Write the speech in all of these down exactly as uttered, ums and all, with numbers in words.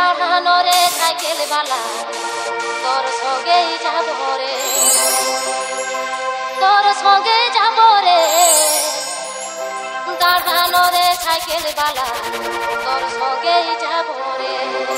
গাড়ানোরে cycle বালা তোর সঙ্গেই যাব রে তোর সঙ্গে যাব রে গাড়ানোরে সাইকেল বালা তোর সঙ্গেই যাব রে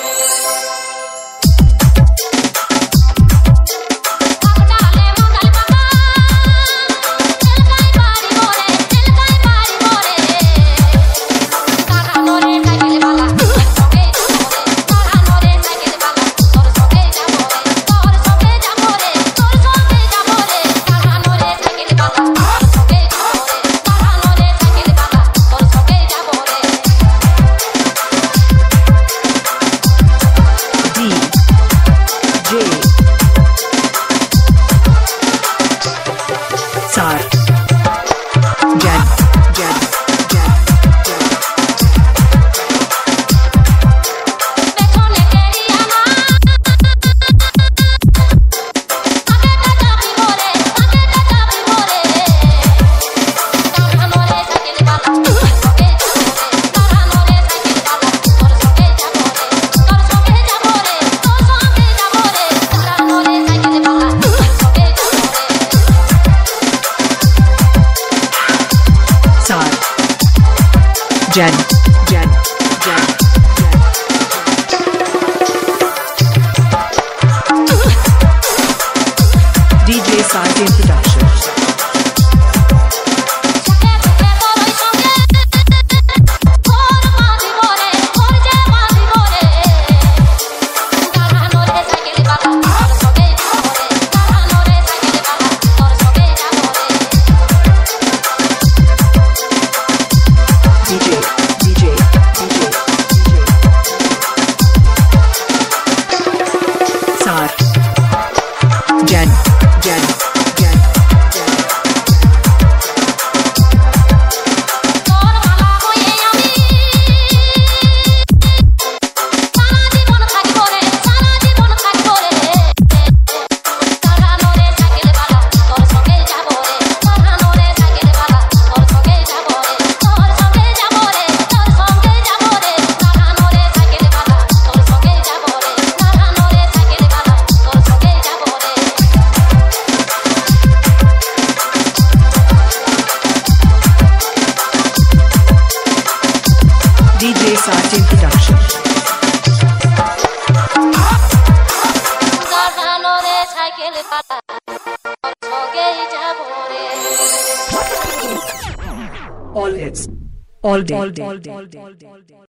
Jen, Jen, Jen, D J Sartin Productions. Jen, Jen, Jen, Jen. D J Sartin Productions. গাড়ানোরে সাইকেল বালা তোর সঙ্গেই যাব রে All hits, all day, all day, all day, all day.